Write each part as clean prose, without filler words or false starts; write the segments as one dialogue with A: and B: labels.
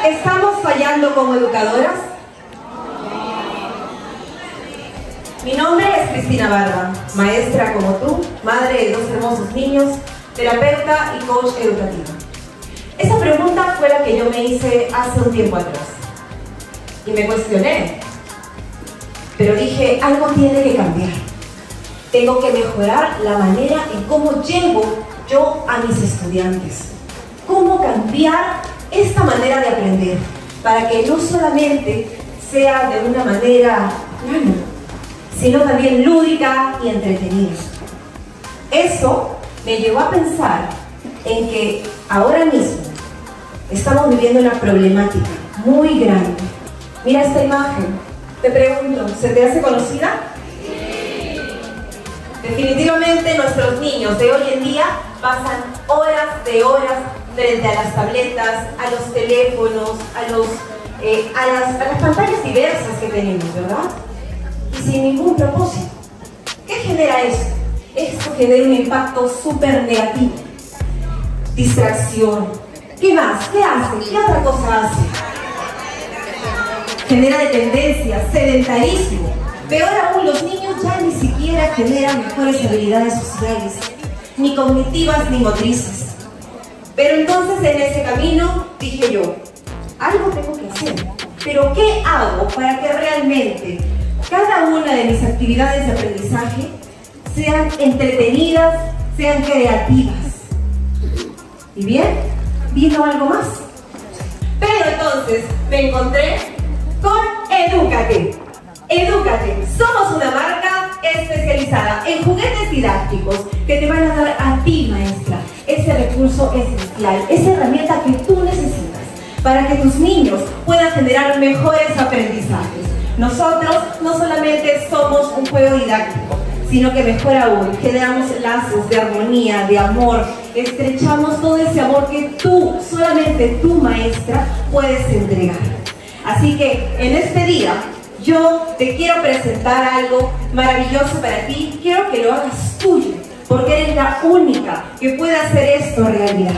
A: ¿Estamos fallando como educadoras? Mi nombre es Cristina Barba, maestra como tú, madre de dos hermosos niños, terapeuta y coach educativa. Esa pregunta fue la que yo me hice hace un tiempo atrás. Y me cuestioné. Pero dije, algo tiene que cambiar. Tengo que mejorar la manera en cómo llevo yo a mis estudiantes. Cómo cambiar esta manera de aprender para que no solamente sea de una manera plana, sino también lúdica y entretenida. Eso me llevó a pensar en que ahora mismo estamos viviendo una problemática muy grande. Mira esta imagen. Te pregunto, ¿se te hace conocida? Sí. Definitivamente nuestros niños de hoy en día pasan horas de horas frente a las tabletas, a los teléfonos, a las pantallas diversas que tenemos, ¿verdad? Y sin ningún propósito. ¿Qué genera esto? Esto genera un impacto súper negativo. Distracción. ¿Qué más? ¿Qué hace? ¿Qué otra cosa hace? Genera dependencia, sedentarismo. Peor aún, los niños ya ni siquiera generan mejores habilidades sociales, ni cognitivas ni motrices. Pero entonces en ese camino dije yo, algo tengo que hacer. Pero ¿qué hago para que realmente cada una de mis actividades de aprendizaje sean entretenidas, sean creativas? Y bien, vino algo más. Pero entonces me encontré con Edúcate. Edúcate, somos una marca especializada en juguetes didácticos que te van a dar a ti, maestra, ese recurso esencial, esa herramienta que tú necesitas para que tus niños puedan generar mejores aprendizajes. Nosotros no solamente somos un juego didáctico, sino que mejor aún, generamos lazos de armonía, de amor, estrechamos todo ese amor que tú, solamente tú, maestra, puedes entregar. Así que en este día yo te quiero presentar algo maravilloso para ti. Quiero que lo hagas tuyo, porque eres la única que puede hacer esto realidad.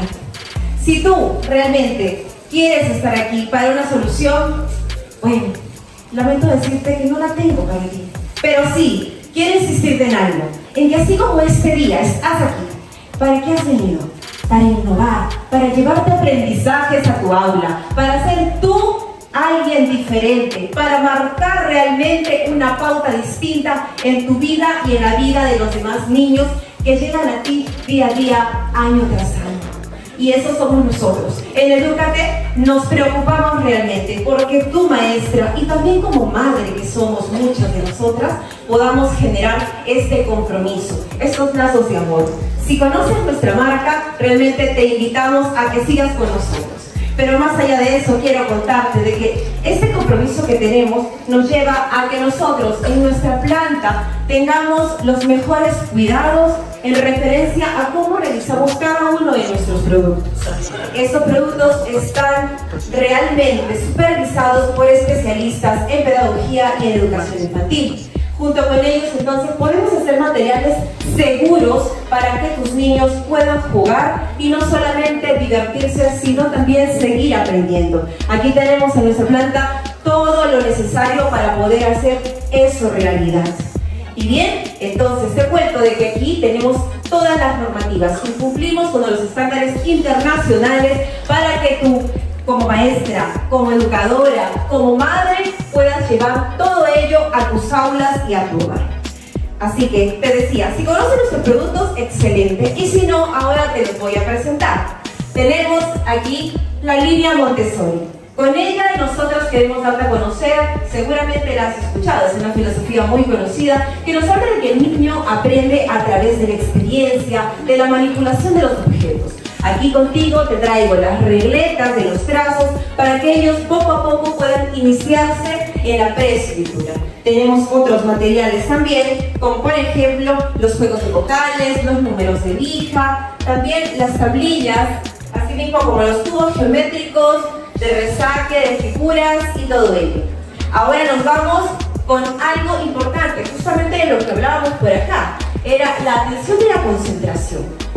A: Si tú realmente quieres estar aquí para una solución, bueno, lamento decirte que no la tengo para ti. Pero sí, quiero insistirte en algo, en que así como este día estás aquí, ¿para qué has venido? Para innovar, para llevarte aprendizajes a tu aula, para ser tú alguien diferente, para marcar realmente una pauta distinta en tu vida y en la vida de los demás niños que llegan a ti día a día, año tras año. Y eso somos nosotros. En Edúcate nos preocupamos realmente porque tú, maestra, y también como madre que somos muchas de nosotras, podamos generar este compromiso, estos lazos de amor. Si conoces nuestra marca, realmente te invitamos a que sigas con nosotros. Pero más allá de eso, quiero contarte de que este compromiso que tenemos nos lleva a que nosotros en nuestra planta tengamos los mejores cuidados en referencia a cómo realizamos cada uno de nuestros productos. Estos productos están realmente supervisados por especialistas en pedagogía y en educación infantil. Junto con ellos, entonces, podemos hacer materiales seguros para que tus niños puedan jugar y no solamente divertirse, sino también seguir aprendiendo. Aquí tenemos en nuestra planta todo lo necesario para poder hacer eso realidad. Y bien, entonces te cuento de que aquí tenemos todas las normativas y cumplimos con los estándares internacionales para que tú, como maestra, como educadora, como madre, puedas llevar todo ello a tus aulas y a tu hogar. Así que te decía, si conoces nuestros productos, excelente, y si no, ahora te los voy a presentar. Tenemos aquí la línea Montessori. Con ella nosotros queremos darte a conocer, seguramente la has escuchado, es una filosofía muy conocida, que nos habla de que el niño aprende a través de la experiencia, de la manipulación de los objetos. Aquí contigo te traigo las regletas de los trazos para que ellos poco a poco puedan iniciarse en la preescritura. Tenemos otros materiales también, como por ejemplo los juegos de vocales, los números de lija, también las tablillas, así mismo como los tubos geométricos, de resaque, de figuras y todo ello. Ahora nos vamos con algo importante, justamente de lo que hablábamos por acá, era la atención y la concentración.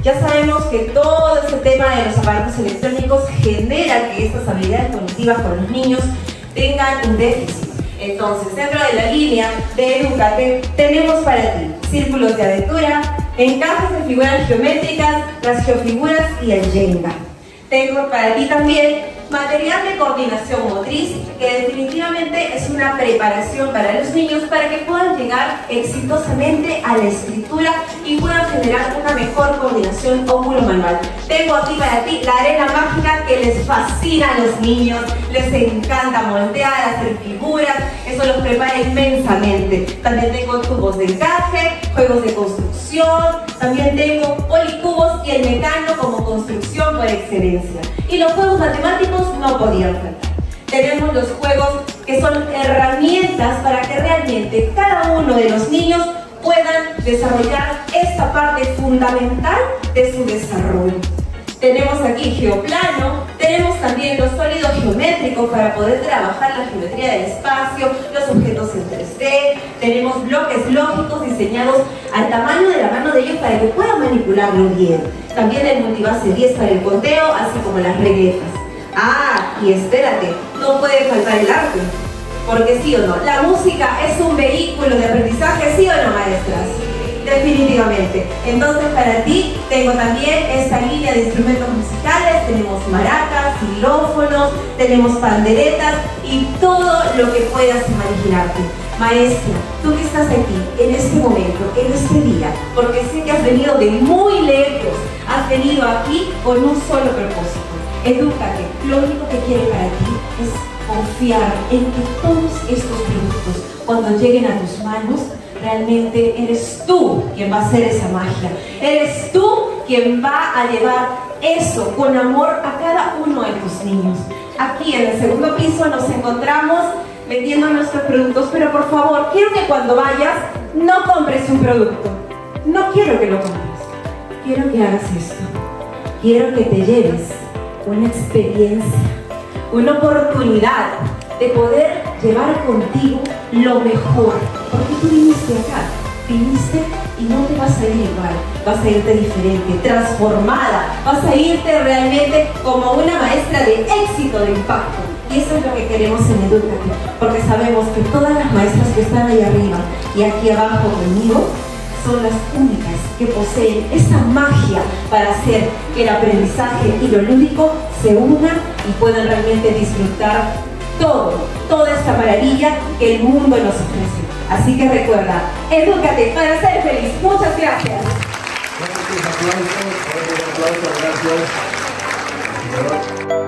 A: Ya sabemos que todo este tema de los aparatos electrónicos genera que estas habilidades cognitivas con los niños tengan un déficit. Entonces, dentro de la línea de Edúcate, tenemos para ti círculos de aventura, encajes de figuras geométricas, las geofiguras y el Jenga. Tengo para ti también material de coordinación motriz, que definitivamente es una preparación para los niños para que puedan llegar exitosamente a la escritura y puedan generar una mejor coordinación óculo-manual. Tengo aquí para ti la arena mágica que les fascina a los niños, les encanta moldear, hacer figuras, eso los prepara inmensamente. También tengo tubos de encaje, juegos de construcción, también tengo policubos y el mecano como construcción por excelencia. Y los juegos matemáticos no podían faltar. Tenemos los juegos que son herramientas para que realmente cada uno de los niños puedan desarrollar esta parte fundamental de su desarrollo. Tenemos aquí geoplano, tenemos también los sólidos geométricos para poder trabajar la geometría del espacio, los objetos en 3D, tenemos bloques lógicos diseñados al tamaño de la mano de ellos para que puedan manipularlo bien. También el multibase 10 para el conteo, así como las regletas. Ah, y espérate, no puede faltar el arte, porque sí o no, la música es un vehículo de aprendizaje, ¿sí o no, maestras? Definitivamente. Entonces para ti tengo también esta línea de instrumentos musicales, tenemos maracas, xilófonos, tenemos panderetas y todo lo que puedas imaginarte. Maestra, tú que estás aquí, en este momento, en este día, porque sé que has venido de muy lejos, has venido aquí con un solo propósito. Edúcate, lo único que quiere para ti es confiar en que todos estos productos, cuando lleguen a tus manos, realmente eres tú quien va a hacer esa magia. Eres tú quien va a llevar eso con amor a cada uno de tus niños. Aquí en el segundo piso nos encontramos vendiendo nuestros productos, pero por favor, quiero que cuando vayas no compres un producto. No quiero que lo compres. Quiero que hagas esto. Quiero que te lleves una experiencia, una oportunidad de poder llevar contigo lo mejor, porque tú viniste acá, viniste y no te vas a ir igual, vas a irte diferente, transformada, vas a irte realmente como una maestra de éxito, de impacto. Y eso es lo que queremos en Edúcate, porque sabemos que todas las maestras que están ahí arriba y aquí abajo conmigo son las únicas que poseen esa magia para hacer que el aprendizaje y lo lúdico se unan y puedan realmente disfrutar toda esta maravilla que el mundo nos ofrece. Así que recuerda, edúcate para ser feliz. Muchas gracias.
B: Aplausos, gracias.